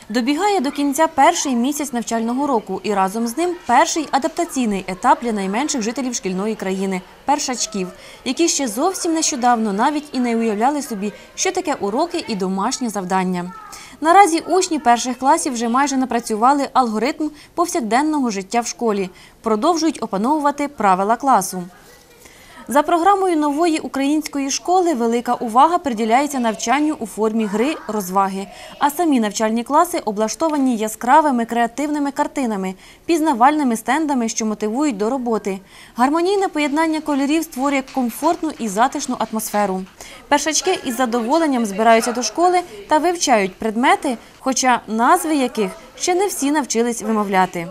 Добігає до кінця перший місяць навчального року і разом з ним перший адаптаційний етап для найменших жителів шкільної країни – першачків, які ще зовсім нещодавно навіть і не уявляли собі, що таке уроки і домашні завдання. Наразі учні перших класів вже майже напрацювали алгоритм повсякденного життя в школі, продовжують опановувати правила класу. За програмою нової української школи велика увага приділяється навчанню у формі гри, розваги, а самі навчальні класи облаштовані яскравими креативними картинами, пізнавальними стендами, що мотивують до роботи. Гармонійне поєднання кольорів створює комфортну і затишну атмосферу. Першачки із задоволенням збираються до школи та вивчають предмети, хоча назви яких ще не всі навчились вимовляти.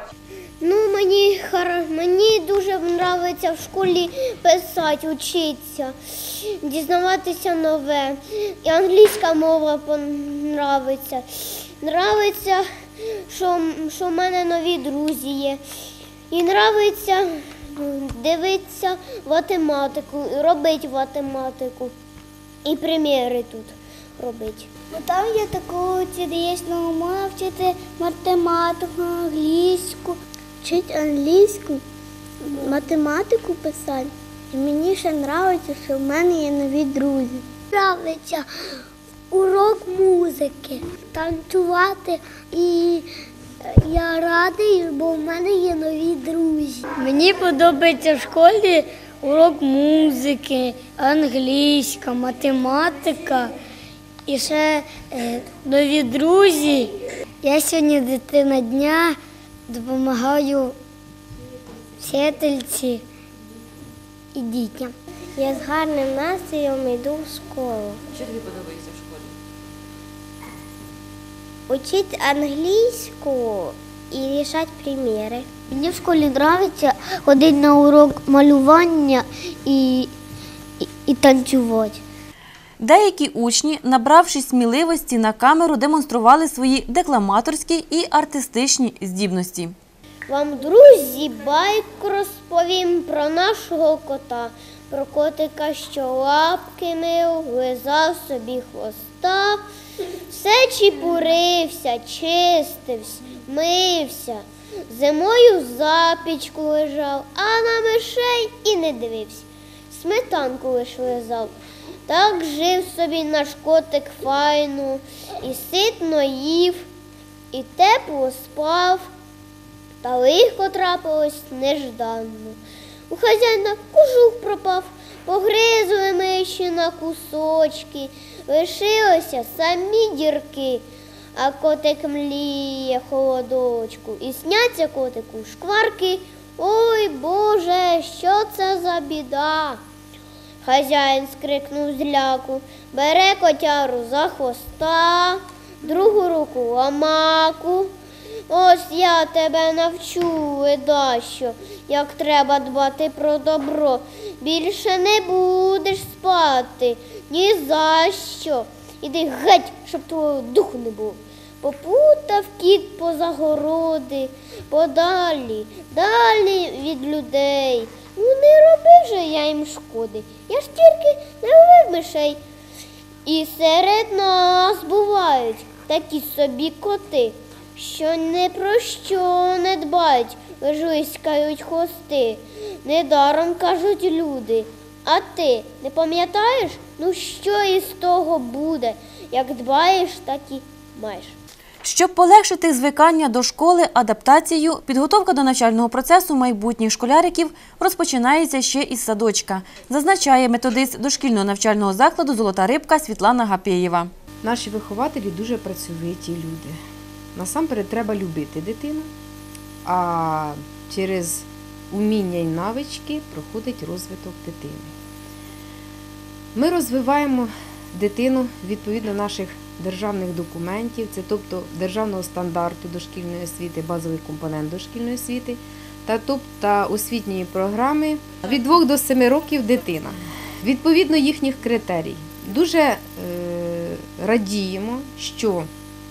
Мені дуже подобається в школі писати, вчитися, дізнаватися нове. І англійська мова подобається. Подобається, що в мене нові друзі є. І подобається дивитися математику, робити математику. І приміри тут робити. Там є такого цікавого, можна вчити математику, англійську. Вчити англійську, математику писати. І мені ще подобається, що в мене є нові друзі. Подобається урок музики, танцювати. І я радий, бо в мене є нові друзі. Мені подобається в школі урок музики, англійська, математика і ще нові друзі. Я сьогодні дитина дня. Допомагаю вчительці і дітям. Я з гарним настроєм йду в школу. Що тобі подобається в школі? Учити англійську і рішати приміри. Мені в школі подобається ходити на урок малювання і танцювати. Деякі учні, набравшись сміливості на камеру, демонстрували свої декламаторські і артистичні здібності. Вам, друзі, байку розповім про нашого кота, про котика, що лапки мив, лизав собі хвоста, все чіпурився, чистився, мився, зимою в запічку лежав, а на мишей і не дивився, сметанку лиш лизав. Так жив собі наш котик файно, і ситно їв, і тепло спав, та лихо трапилось нежданно. У хазяїна кожух пропав, погризли миші на кусочки, лишилися самі дірки, а котик мліє холодочку, і сняться котику шкварки. Ой, Боже, що це за біда? Хазяїн скрикнув зляку, бере котяру за хвоста, другу руку ламаку. Ось я тебе навчу, ледащо, як треба дбати про добро. Більше не будеш спати, ні за що. Іди геть, щоб твого духу не було. Попутав кіт поза городи, подалі, далі від людей. Ну не роби же я їм шкоди, я ж тільки не ловив мишей. І серед нас бувають такі собі коти, що не про що не дбають, лиш виськають хвости. Недаром кажуть люди, а ти не пам'ятаєш, ну що із того буде, як дбаєш, так і маєш. Щоб полегшити звикання до школи, адаптацію, підготовка до навчального процесу майбутніх школяриків розпочинається ще із садочка, зазначає методист дошкільного навчального закладу «Золота рибка» Світлана Гапєєва. Наші вихователі дуже працьовиті люди. Насамперед треба любити дитину, а через уміння і навички проходить розвиток дитини. Ми розвиваємо дитину відповідно наших державних документів, це тобто державного стандарту дошкільної освіти, базовий компонент дошкільної освіти та освітньої програми від 2 до 7 років дитина. Відповідно їхніх критерій. Дуже радіємо, що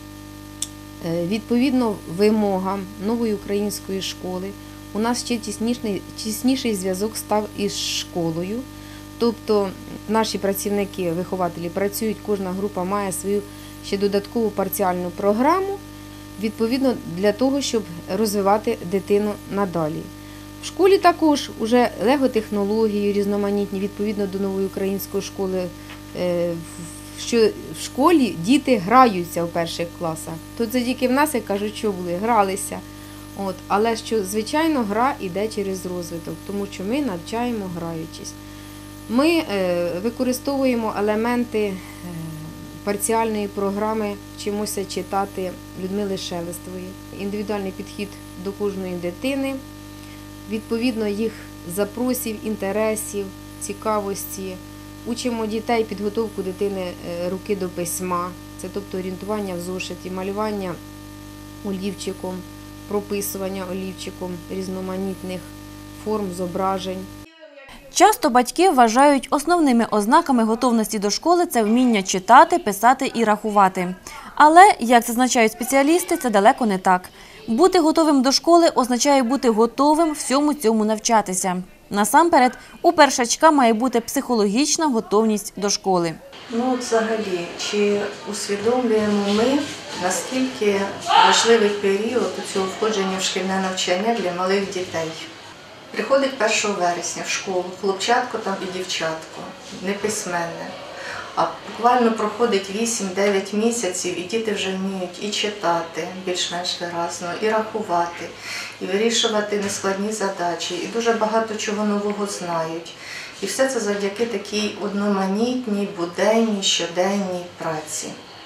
відповідно вимогам нової української школи у нас ще тісніший зв'язок став із школою. Тобто наші працівники, вихователі працюють, кожна група має свою ще додаткову парціальну програму, відповідно для того, щоб розвивати дитину надалі. В школі також вже лего-технології різноманітні, відповідно до нової української школи, що в школі діти граються в перших класах. Тут тільки в нас, як кажуть, що були, гралися. Але що, звичайно, гра йде через розвиток, тому що ми навчаємо граючись. Ми використовуємо елементи парціальної програми «Вчимося читати» Людмили Шелестової. Індивідуальний підхід до кожної дитини, відповідно їх запросів, інтересів, цікавості. Учимо дітей підготовку дитини руки до письма, це тобто орієнтування в зошиті, малювання олівчиком, прописування олівчиком різноманітних форм, зображень. Часто батьки вважають основними ознаками готовності до школи – це вміння читати, писати і рахувати. Але, як зазначають спеціалісти, це далеко не так. Бути готовим до школи означає бути готовим всьому цьому навчатися. Насамперед, у першачка має бути психологічна готовність до школи. Взагалі, чи усвідомлюємо ми, наскільки важливий період у цього входження в шкільне навчання для малих дітей? Приходить 1 вересня в школу хлопчатко там і дівчатко, неписьменне. А буквально проходить 8-9 місяців, і діти вже вміють і читати більш-менш виразно, і рахувати, і вирішувати нескладні задачі, і дуже багато чого нового знають. І все це завдяки такій одноманітній, буденній, щоденній праці.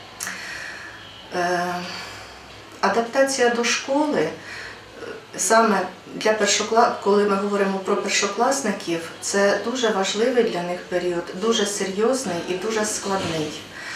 Адаптація до школи, саме для коли ми говоримо про першокласників, це дуже важливий для них період, дуже серйозний і дуже складний.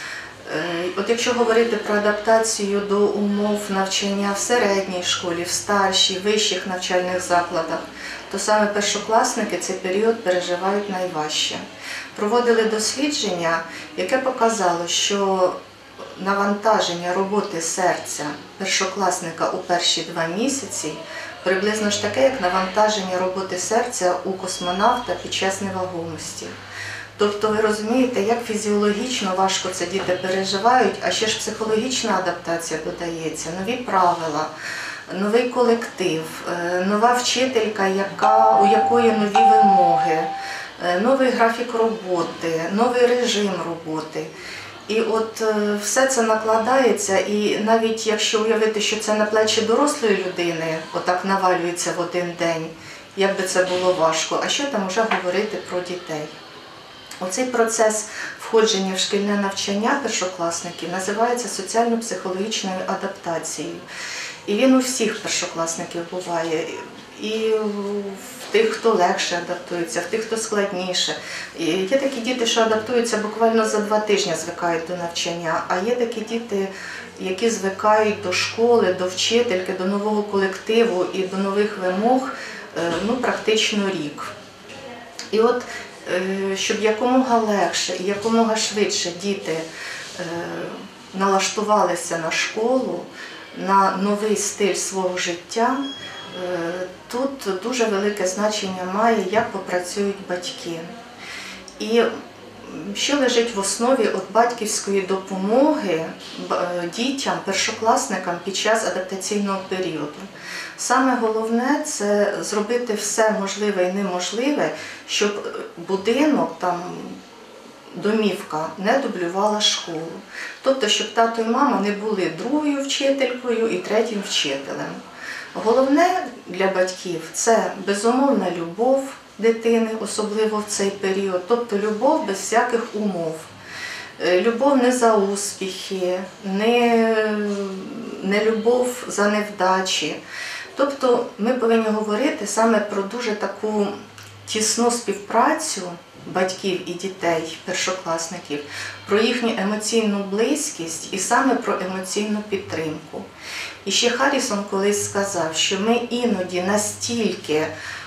От якщо говорити про адаптацію до умов навчання в середній школі, в старшій, вищих навчальних закладах, то саме першокласники цей період переживають найважче. Проводили дослідження, яке показало, що навантаження роботи серця першокласника у перші 2 місяці приблизно ж таке, як навантаження роботи серця у космонавта під час невагомості. Тобто ви розумієте, як фізіологічно важко це діти переживають, а ще ж психологічна адаптація додається, нові правила, новий колектив, нова вчителька, у якої нові вимоги, новий графік роботи, новий режим роботи. І от все це накладається, і навіть якщо уявити, що це на плечі дорослої людини, отак навалюється в один день, як би це було важко, а що там вже говорити про дітей? Оцей процес входження в шкільне навчання першокласників називається соціально-психологічною адаптацією. І він у всіх першокласників буває. І в тих, хто легше адаптується, в тих, хто складніше. І є такі діти, що адаптуються буквально за 2 тижні, звикають до навчання, а є такі діти, які звикають до школи, до вчительки, до нового колективу і до нових вимог практично рік. І от, щоб якомога легше і якомога швидше діти налаштувалися на школу, на новий стиль свого життя, тут дуже велике значення має, як попрацюють батьки. І що лежить в основі батьківської допомоги дітям, першокласникам під час адаптаційного періоду. Саме головне – це зробити все можливе і неможливе, щоб будинок, домівка не дублювала школу. Тобто, щоб тато і мама не були другою вчителькою і третім вчителем. Головне для батьків – це безумовна любов дитини, особливо в цей період, тобто любов без всяких умов. Любов не за успіхи, не любов за невдачі. Тобто ми повинні говорити саме про дуже таку тісну співпрацю батьків і дітей, першокласників, про їхню емоційну близькість і саме про емоційну підтримку. І ще Харрісон колись сказав, що ми іноді настільки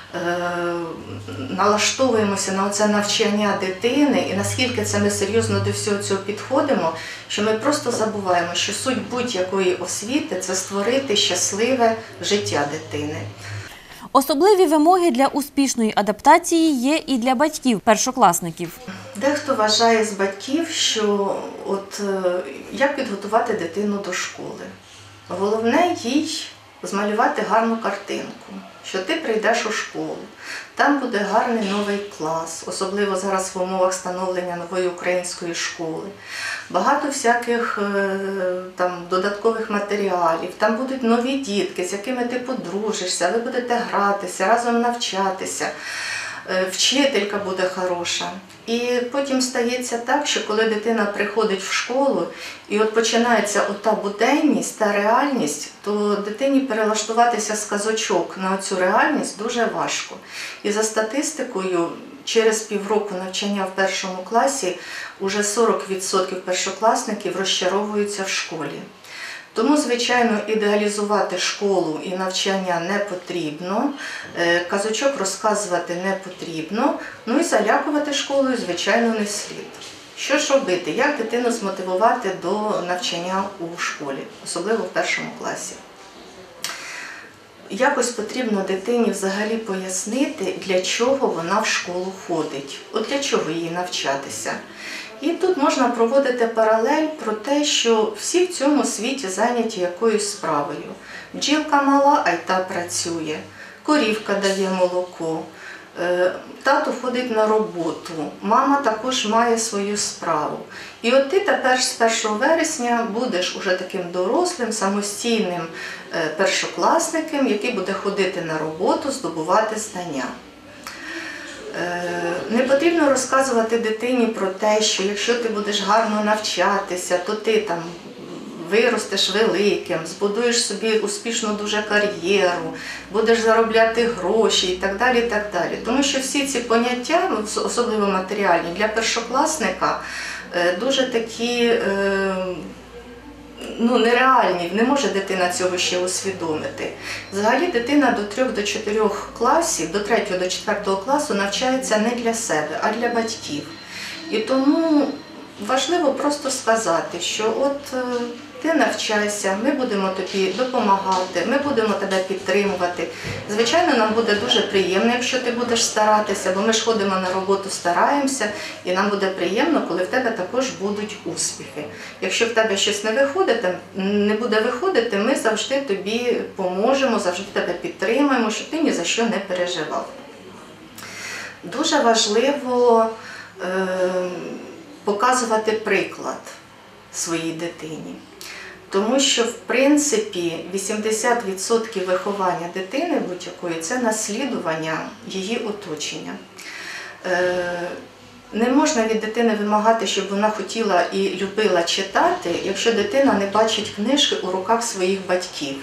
налаштовуємося на це навчання дитини і наскільки це ми серйозно до всього цього підходимо, що ми просто забуваємо, що суть будь-якої освіти – це створити щасливе життя дитини. Особливі вимоги для успішної адаптації є і для батьків першокласників. Дехто вважає з батьків, що як підготувати дитину до школи. Головне їй змалювати гарну картинку, що ти прийдеш у школу, там буде гарний новий клас, особливо зараз в умовах становлення нової української школи. Багато всяких там додаткових матеріалів, там будуть нові дітки, з якими ти подружишся, ви будете гратися, разом навчатися. Вчителька буде хороша. І потім стається так, що коли дитина приходить в школу, і от починається ота буденність, та реальність, то дитині перелаштуватися з казочок на цю реальність дуже важко. І за статистикою, через півроку навчання в першому класі уже 40% першокласників розчаровуються в школі. Тому, звичайно, ідеалізувати школу і навчання не потрібно, казочок розказувати не потрібно, ну і залякувати школою, звичайно, не слід. Що ж робити? Як дитину змотивувати до навчання у школі, особливо в першому класі? Якось потрібно дитині взагалі пояснити, для чого вона в школу ходить, от для чого їй навчатися. І тут можна проводити паралель про те, що всі в цьому світі зайняті якоюсь справою. Бджілка мала, а й та працює, корівка дає молоко, тато ходить на роботу, мама також має свою справу. І от ти тепер з 1 вересня будеш уже таким дорослим, самостійним першокласником, який буде ходити на роботу, здобувати знання. Не потрібно розказувати дитині про те, що якщо ти будеш гарно навчатися, то ти там виростеш великим, збудуєш собі успішну дуже кар'єру, будеш заробляти гроші і так далі, і так далі. Тому що всі ці поняття, особливо матеріальні, для першокласника дуже такі нереальні, не може дитина цього ще усвідомити. Взагалі дитина до 3-4 класів, до 3-4 класу навчається не для себе, а для батьків. І тому важливо просто сказати, що от ти навчайся, ми будемо тобі допомагати, ми будемо тебе підтримувати. Звичайно, нам буде дуже приємно, якщо ти будеш старатися, бо ми ж ходимо на роботу, стараємося, і нам буде приємно, коли в тебе також будуть успіхи. Якщо в тебе щось не буде виходити, ми завжди тобі поможемо, завжди тебе підтримаємо, щоб ти ні за що не переживав. Дуже важливо показувати приклад своїй дитині. Тому що, в принципі, 80% виховання дитини будь-якої – це наслідування її оточення. Не можна від дитини вимагати, щоб вона хотіла і любила читати, якщо дитина не бачить книжки у руках своїх батьків.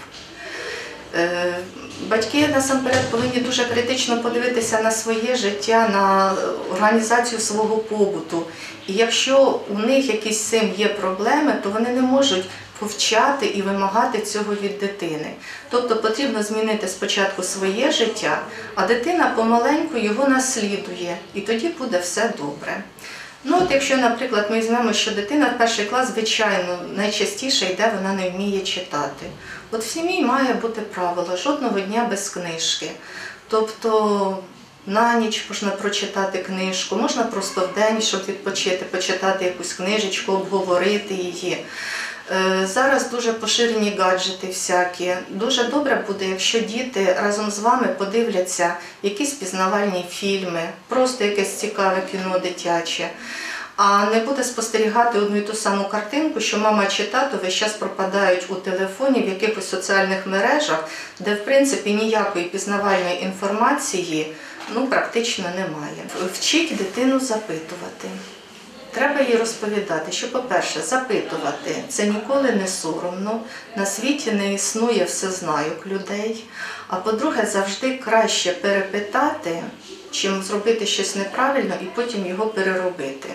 Батьки насамперед повинні дуже критично подивитися на своє життя, на організацію свого побуту. І якщо у них якісь з цим є проблеми, то вони не можуть повчати і вимагати цього від дитини. Тобто потрібно змінити спочатку своє життя, а дитина помаленьку його наслідує, і тоді буде все добре. Якщо, наприклад, ми візьмемо, що дитина в перший клас, звичайно, найчастіше йде, вона не вміє читати. От в сім'ї має бути правило: жодного дня без книжки. Тобто на ніч можна прочитати книжку, можна просто в день, щоб відпочити, почитати якусь книжечку, обговорити її. Зараз дуже поширені гаджети всякі. Дуже добре буде, якщо діти разом з вами подивляться якісь пізнавальні фільми, просто якесь цікаве кіно дитяче. А не буде спостерігати одну і ту саму картинку, що мама чи тато весь час пропадають у телефоні, в якихось соціальних мережах, де, в принципі, ніякої пізнавальної інформації практично немає. Вчіть дитину запитувати. Треба їй розповідати, що, по-перше, запитувати – це ніколи не соромно, на світі не існує всезнайок людей, а по-друге, завжди краще перепитати, чим зробити щось неправильно і потім його переробити.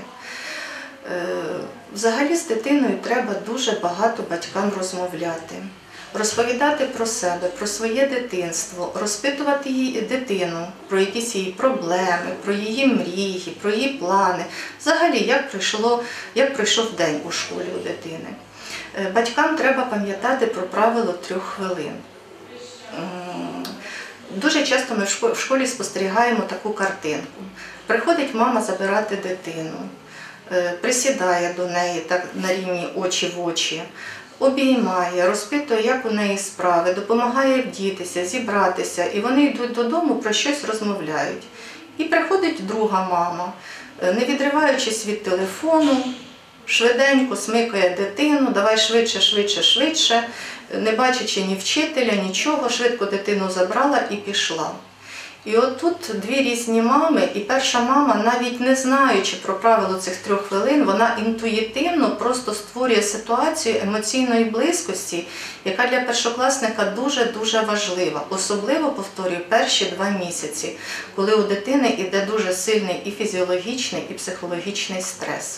Взагалі з дитиною треба дуже багато батькам розмовляти. Розповідати про себе, про своє дитинство, розпитувати її дитину про якісь її проблеми, про її мрії, про її плани. Взагалі, як пройшов день у школі у дитини. Батькам треба пам'ятати про правило 3 хвилин. Дуже часто ми в школі спостерігаємо таку картинку. Приходить мама забирати дитину, присідає до неї так на рівні очі в очі, обіймає, розпитує, як у неї справи, допомагає вдітися, зібратися, і вони йдуть додому, про щось розмовляють. І приходить друга мама, не відриваючись від телефону, швиденько смикає дитину, давай швидше, швидше, швидше, не бачачи ні вчителя, нічого, швидко дитину забрала і пішла. І отут дві різні мами, і перша мама, навіть не знаючи про правило цих 3 хвилин, вона інтуїтивно просто створює ситуацію емоційної близькості, яка для першокласника дуже-дуже важлива. Особливо, повторюю, перші 2 місяці, коли у дитини йде дуже сильний і фізіологічний, і психологічний стрес.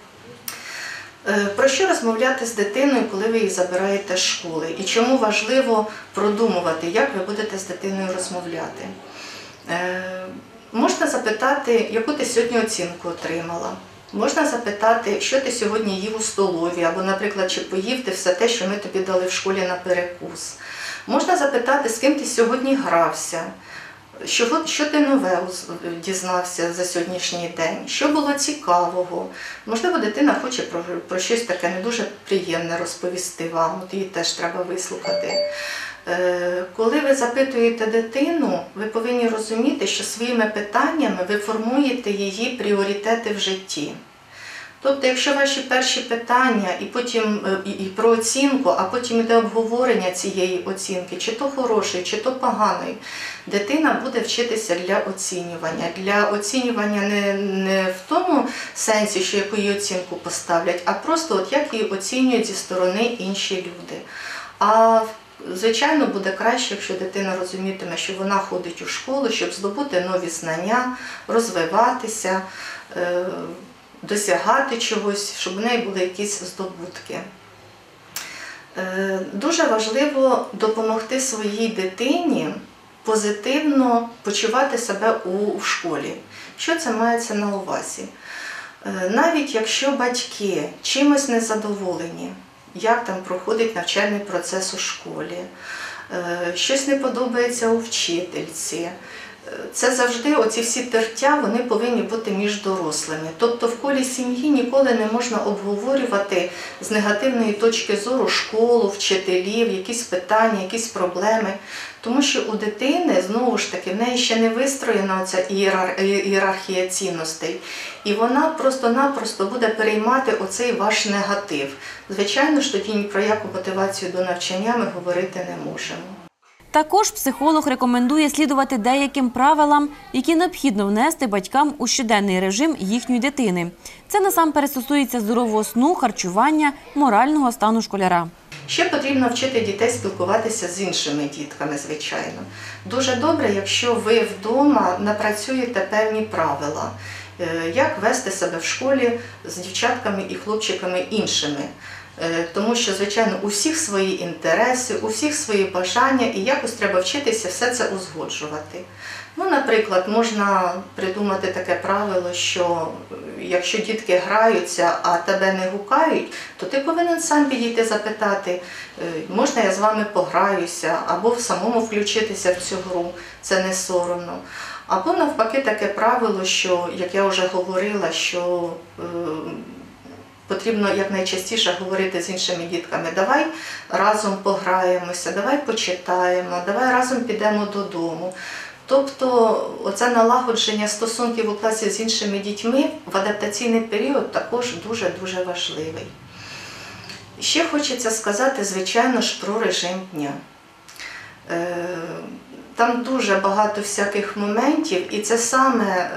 Про що розмовляти з дитиною, коли ви її забираєте з школи? І чому важливо продумувати, як ви будете з дитиною розмовляти? Можна запитати, яку ти сьогодні оцінку отримала. Можна запитати, що ти сьогодні їв у столові, або, наприклад, чи поїв ти все те, що ми тобі дали в школі на перекус. Можна запитати, з ким ти сьогодні грався, що ти нове дізнався за сьогоднішній день, що було цікавого. Можливо, дитина хоче про щось таке не дуже приємне розповісти вам, от її теж треба вислухати. Коли ви запитуєте дитину, ви повинні розуміти, що своїми питаннями ви формуєте її пріоритети в житті. Тобто, якщо ваші перші питання і потім і про оцінку, а потім йде обговорення цієї оцінки, чи то хороший, чи то поганий, дитина буде вчитися для оцінювання не в тому сенсі, що яку її оцінку поставлять, а просто от як її оцінюють зі сторони інші люди. А звичайно, буде краще, якщо дитина розумітиме, що вона ходить у школу, щоб здобути нові знання, розвиватися, досягати чогось, щоб у неї були якісь здобутки. Дуже важливо допомогти своїй дитині позитивно почувати себе у школі. Що це мається на увазі? Навіть якщо батьки чимось незадоволені, як там проходить навчальний процес у школі, щось не подобається у вчительці, це завжди, оці всі тертя, вони повинні бути між дорослими. Тобто в колі сім'ї ніколи не можна обговорювати з негативної точки зору школу, вчителів, якісь питання, якісь проблеми. Тому що у дитини, знову ж таки, в неї ще не вистроєна оця ієрархія цінностей. І вона просто-напросто буде переймати оцей ваш негатив. Звичайно ж, тоді ні про яку мотивацію до навчання ми говорити не можемо. Також психолог рекомендує слідувати деяким правилам, які необхідно внести батькам у щоденний режим їхньої дитини. Це насамперед стосується здорового сну, харчування, морального стану школяра. Ще потрібно вчити дітей спілкуватися з іншими дітками, звичайно. Дуже добре, якщо ви вдома напрацюєте певні правила, як вести себе в школі з дівчатками і хлопчиками іншими. Тому що, звичайно, у всіх свої інтереси, у всіх свої бажання, і якось треба вчитися все це узгоджувати. Ну, наприклад, можна придумати таке правило, що якщо дітки граються, а тебе не гукають, то ти повинен сам підійти запитати, можна я з вами пограюся, або самому включитися в цю гру, це не соромно. Або навпаки таке правило, що, як я вже говорила, що потрібно якнайчастіше говорити з іншими дітками, давай разом пограємося, давай почитаємо, давай разом підемо додому. Тобто оце налагодження стосунків у класі з іншими дітьми в адаптаційний період також дуже-дуже важливий. Ще хочеться сказати, звичайно ж, про режим дня. Там дуже багато всяких моментів, і це саме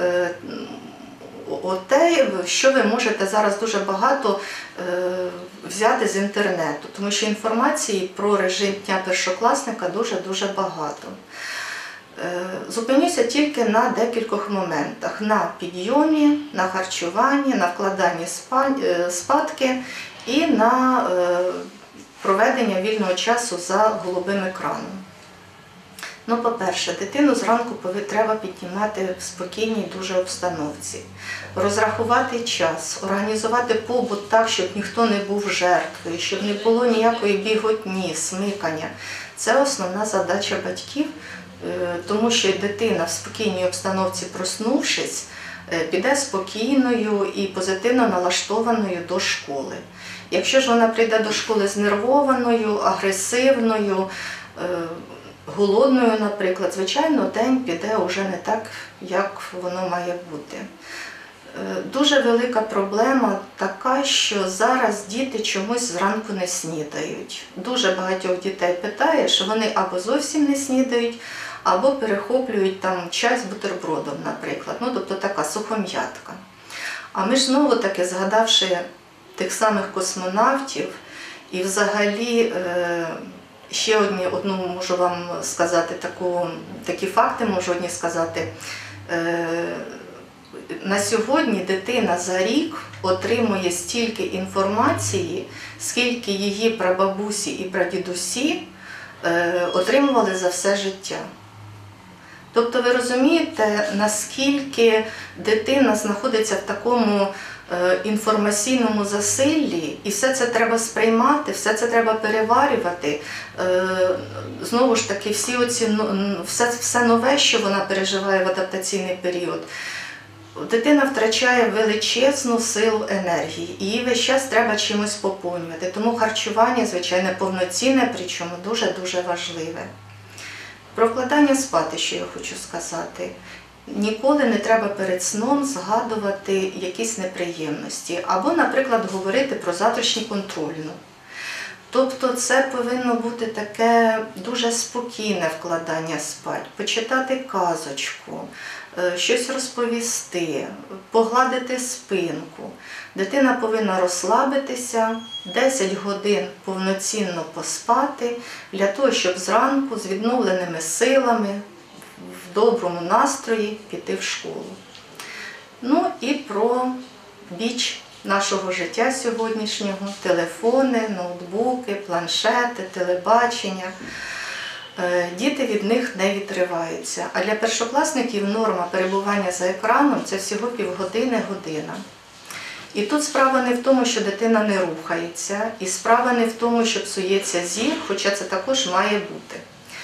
те, що ви можете зараз дуже багато взяти з інтернету, тому що інформації про режим дня першокласника дуже-дуже багато. Зупинюся тільки на декількох моментах: на підйомі, на харчуванні, на вкладанні спадки і на проведення вільного часу за голубим екраном. Ну, по-перше, дитину зранку треба піднімати в спокійній дуже обстановці, розрахувати час, організувати побут так, щоб ніхто не був жертвою, щоб не було ніякої біготні, смикання. Це основна задача батьків, тому що дитина в спокійній обстановці, проснувшись, піде спокійною і позитивно налаштованою до школи. Якщо ж вона прийде до школи знервованою, агресивною, голодною, наприклад, звичайно, день піде вже не так, як воно має бути. Дуже велика проблема така, що зараз діти чомусь зранку не снідають. Дуже багатьох дітей питає, що вони або зовсім не снідають, або перехоплюють там чай з бутербродом, наприклад. Ну, тобто така сухом'ятка. А ми ж знову-таки, згадавши тих самих космонавтів, і взагалі ще одну можу вам сказати, такі факти можу одні сказати. На сьогодні дитина за рік отримує стільки інформації, скільки її прабабусі і прадідусі отримували за все життя. Тобто ви розумієте, наскільки дитина знаходиться в такому інформаційному засиллі, і все це треба сприймати, все це треба переварювати. Знову ж таки, все нове, що вона переживає в адаптаційний період, дитина втрачає величезну силу енергії, і її весь час треба чимось поповнювати. Тому харчування, звичайно, повноцінне, причому дуже-дуже важливе. Про вкладання спати, що я хочу сказати. Ніколи не треба перед сном згадувати якісь неприємності, або, наприклад, говорити про завтрашню контрольну. Тобто це повинно бути таке дуже спокійне вкладання спать, почитати казочку, щось розповісти, погладити спинку. Дитина повинна розслабитися, 10 годин повноцінно поспати, для того, щоб зранку з відновленими силами, в доброму настрої піти в школу. Ну і про біч нашого життя сьогоднішнього, телефони, ноутбуки, планшети, телебачення. Діти від них не відриваються. А для першокласників норма перебування за екраном – це всього півгодини-година. І тут справа не в тому, що дитина не рухається, і справа не в тому, що псується зір, хоча це також має бути.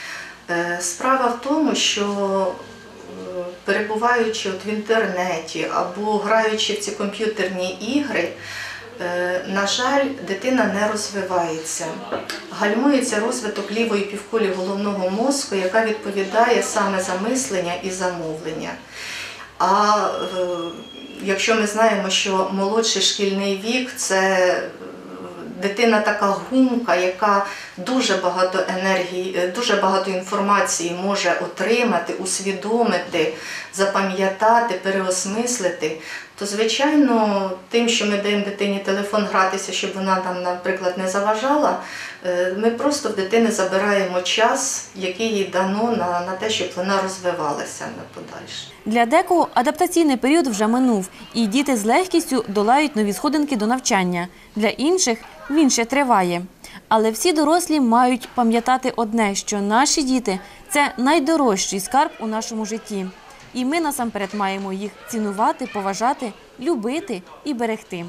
Справа в тому, що перебуваючи в інтернеті або граючи в ці комп'ютерні ігри, на жаль, дитина не розвивається. Гальмується розвиток лівої півкулі головного мозку, яка відповідає саме за мислення і за мовлення. А якщо ми знаємо, що молодший шкільний вік – це дитина така гумка, яка дуже багато енергії, дуже багато інформації може отримати, усвідомити, запам'ятати, переосмислити, то, звичайно, тим, що ми даємо дитині телефон гратися, щоб вона там, наприклад, не заважала, ми просто в дитини забираємо час, який їй дано на те, щоб вона розвивалася на подальше. Для декого адаптаційний період вже минув, і діти з легкістю долають нові сходинки до навчання. Для інших він ще триває. Але всі дорослі мають пам'ятати одне, що наші діти – це найдорожчий скарб у нашому житті. І ми насамперед маємо їх цінувати, поважати, любити і берегти.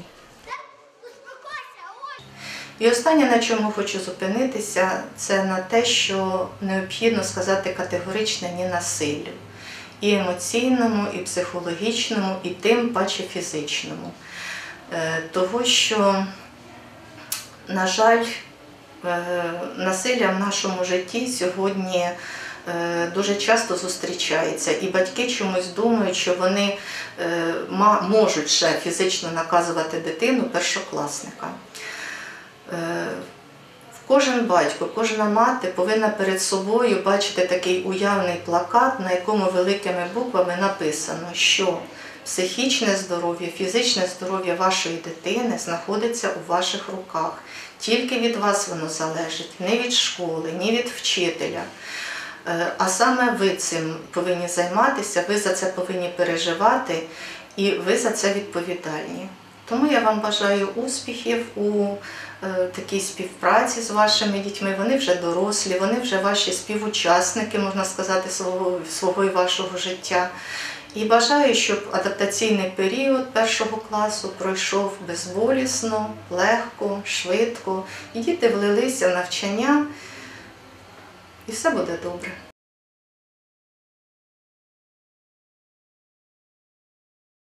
І останнє, на чому хочу зупинитися, це на те, що необхідно сказати категоричне ні насиллю. І емоційному, і психологічному, і тим паче фізичному. Того, що, на жаль, насилля в нашому житті сьогодні дуже часто зустрічається. І батьки чомусь думають, що вони можуть ще фізично наказувати дитину першокласника. Кожен батько, кожна мати повинна перед собою бачити такий уявний плакат, на якому великими буквами написано, що психічне здоров'я, фізичне здоров'я вашої дитини знаходиться у ваших руках. Тільки від вас воно залежить, не від школи, ні від вчителя. А саме ви цим повинні займатися, ви за це повинні переживати і ви за це відповідальні. Тому я вам бажаю успіхів у такій співпраці з вашими дітьми. Вони вже дорослі, вони вже ваші співучасники, можна сказати, свого і вашого життя. І бажаю, щоб адаптаційний період першого класу пройшов безболісно, легко, швидко. І діти влилися в навчання, і все буде добре.